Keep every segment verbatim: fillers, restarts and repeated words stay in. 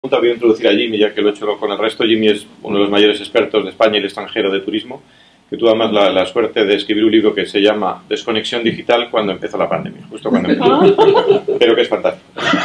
Voy a introducir a Jimmy, ya que lo he hecho con el resto. Jimmy es uno de los mayores expertos de España y el extranjero de turismo, que tuvo además la, la suerte de escribir un libro que se llama Desconexión Digital cuando empezó la pandemia, justo cuando empezó, pero que es fantástico.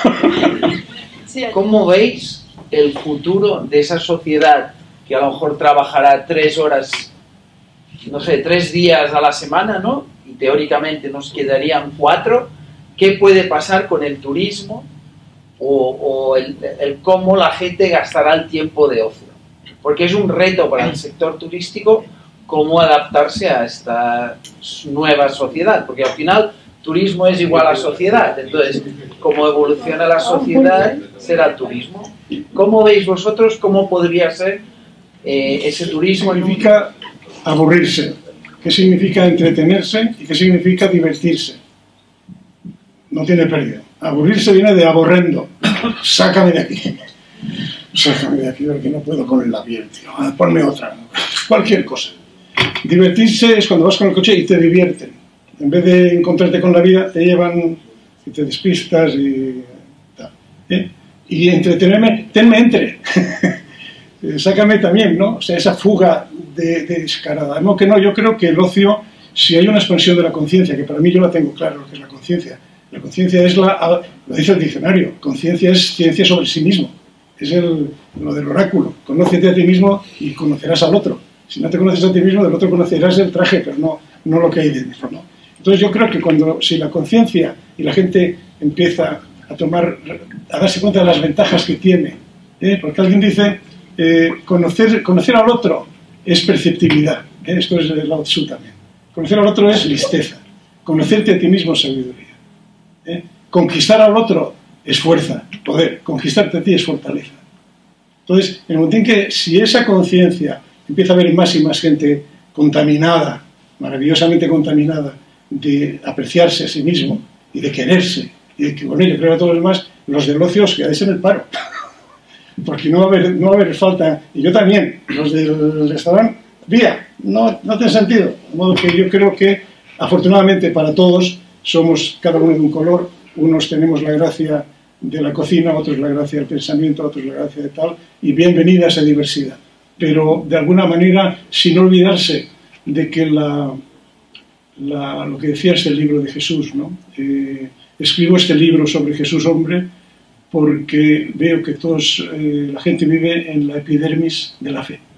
¿Cómo veis el futuro de esa sociedad que a lo mejor trabajará tres horas, no sé, tres días a la semana, ¿no? Y teóricamente nos quedarían cuatro? ¿Qué puede pasar con el turismo? O, o el, el cómo la gente gastará el tiempo de ocio, porque es un reto para el sector turístico cómo adaptarse a esta nueva sociedad, porque al final turismo es igual a sociedad, entonces cómo evoluciona la sociedad será turismo. ¿Cómo veis vosotros cómo podría ser eh, ese turismo? Significa aburrirse, qué significa entretenerse y qué significa divertirse. No tiene pérdida. Aburrirse viene de aborrendo. Sácame de aquí. Sácame de aquí porque no puedo con el labial, tío. Ponme otra. Cualquier cosa. Divertirse es cuando vas con el coche y te divierten. En vez de encontrarte con la vida, te llevan y te despistas y tal. ¿Eh? Y entretenerme, tenme entre. Sácame también, ¿no? O sea, esa fuga de, de descarada. No, que no, yo creo que el ocio, si hay una expansión de la conciencia, que para mí yo la tengo claro, lo que es la conciencia. La conciencia es la, lo dice el diccionario, conciencia es ciencia sobre sí mismo, es el, lo del oráculo, conócete a ti mismo y conocerás al otro. Si no te conoces a ti mismo, del otro conocerás el traje, pero no, no lo que hay dentro, ¿no? Entonces yo creo que cuando, si la conciencia y la gente empieza a tomar, a darse cuenta de las ventajas que tiene, ¿eh? Porque alguien dice, eh, conocer, conocer al otro es perceptibilidad, ¿eh? Esto es el Lao Tzu también. Conocer al otro es listeza, conocerte a ti mismo es sabiduría. ¿Eh? Conquistar al otro es fuerza, poder, conquistarte a ti es fortaleza. Entonces, en el momento en que si esa conciencia empieza a haber más y más gente contaminada, maravillosamente contaminada, de apreciarse a sí mismo y de quererse, y de que con ello creo a todos los demás, los del ocio os quedáis en el paro. Porque no va a haber, no va a haber falta, y yo también, los del restaurante, vía, no, no tiene sentido. De modo que yo creo que, afortunadamente para todos, somos cada uno de un color, unos tenemos la gracia de la cocina, otros la gracia del pensamiento, otros la gracia de tal, y bienvenida a esa diversidad. Pero de alguna manera, sin olvidarse de que la, la, lo que decía este libro de Jesús, ¿no? Eh, escribo este libro sobre Jesús hombre porque veo que todos, eh, la gente vive en la epidermis de la fe.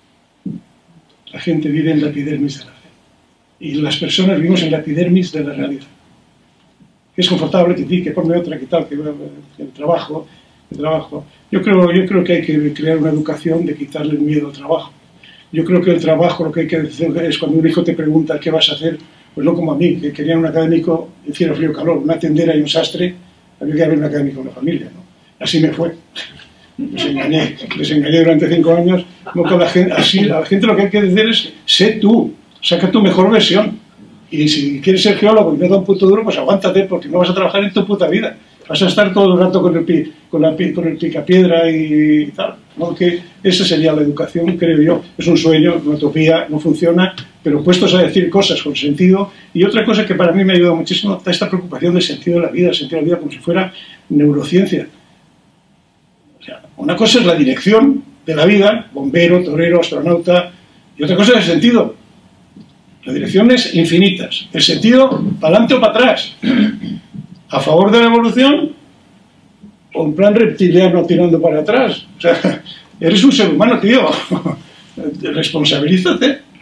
La gente vive en la epidermis de la fe. Y las personas vivimos en la epidermis de la realidad. Es confortable, que que ponme otra, que tal, que el trabajo, el trabajo. Yo creo, yo creo que hay que crear una educación de quitarle el miedo al trabajo. Yo creo que el trabajo, lo que hay que decir es cuando un hijo te pregunta qué vas a hacer, pues no como a mí, que quería un académico, hiciera frío o calor, una tendera y un sastre, había que haber un académico en la familia, ¿no? Así me fue. Les engañé, les engañé durante cinco años. No con la gente, así, a la gente lo que hay que decir es, sé tú, saca tu mejor versión. Y si quieres ser geólogo y no da un puto duro, pues aguántate, porque no vas a trabajar en tu puta vida. Vas a estar todo el rato con el, pi, con la, con el picapiedra y, y tal. ¿No? Que esa sería la educación, creo yo. Es un sueño, una utopía, no funciona, pero puestos a decir cosas con sentido. Y otra cosa que para mí me ha ayudado muchísimo, esta preocupación del sentido de la vida, el sentido de la vida como si fuera neurociencia. O sea, una cosa es la dirección de la vida, bombero, torero, astronauta, y otra cosa es el sentido. Las direcciones infinitas. El sentido, para adelante o para atrás. A favor de la evolución o en plan reptiliano tirando para atrás. O sea, eres un ser humano, tío. Responsabilízate.